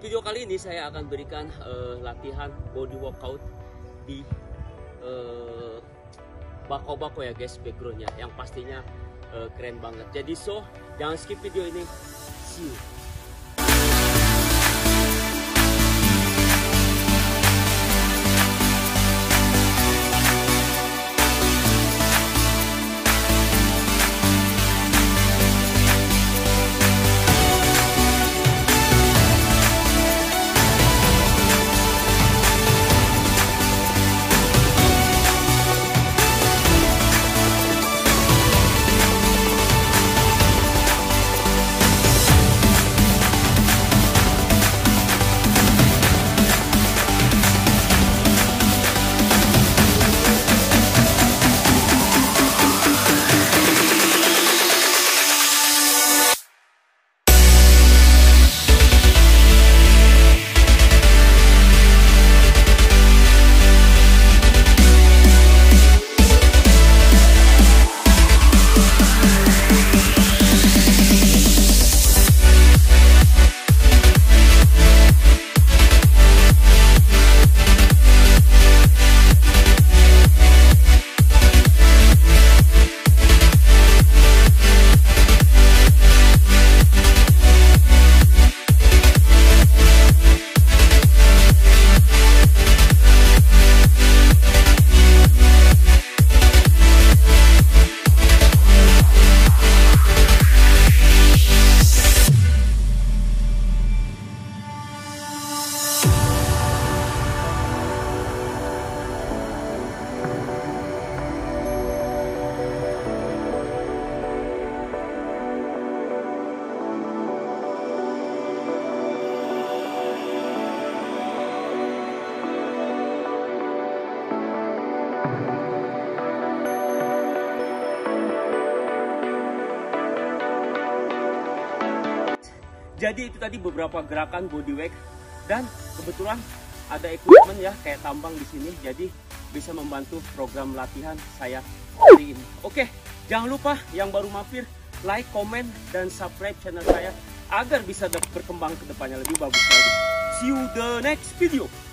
video kali ini saya akan berikan latihan body workout di bako-bako ya guys, backgroundnya yang pastinya keren banget. Jadi jangan skip video ini. See you. Jadi itu tadi beberapa gerakan bodyweight, dan kebetulan ada equipment ya kayak tambang di sini, jadi bisa membantu program latihan saya hari ini. Oke, jangan lupa yang baru mampir like, komen, dan subscribe channel saya agar bisa berkembang ke depannya lebih bagus lagi. See you the next video.